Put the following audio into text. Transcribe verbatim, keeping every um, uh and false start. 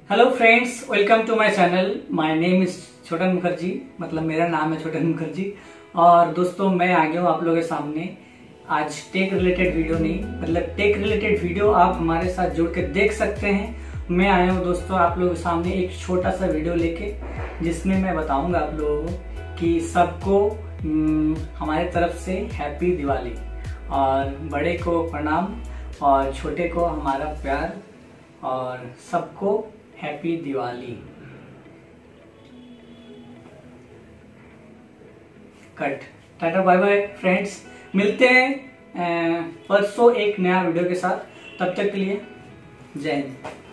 Hello friends, welcome to my channel. My name is Chhotan Mukherjee, मतलब मेरा नाम है छोटन मुखर्जी। और दोस्तों, मैं आ गया हूँ आप लोगों के सामने आज टेक रिलेटेड वीडियो नहीं, मतलब टेक रिलेटेड वीडियो आप हमारे साथ जुड़ के देख सकते हैं। मैं आया हूँ दोस्तों आप लोगों के सामने एक छोटा सा वीडियो लेके, जिसमें मैं बताऊंगा आप लोगों को कि सबको हमारे तरफ से हैप्पी दिवाली, और बड़े को प्रणाम और छोटे को हमारा प्यार, और सबको happy Diwali. Cut tata, bye bye friends. मिलते हैं परसों एक नया वीडियो के साथ। तब तक के लिए जय हिंद।